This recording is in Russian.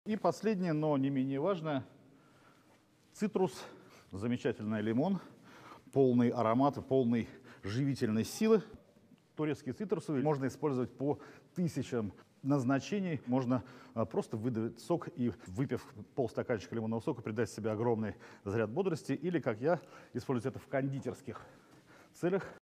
И последнее, но не менее важное, цитрус, замечательный лимон, полный аромата, полный живительной силы. Турецкие цитрусовые можно использовать по тысячам назначений. Можно просто выдавить сок и, выпив полстаканчика лимонного сока, придать себе огромный заряд бодрости. Или, как я, использовать это в кондитерских целях.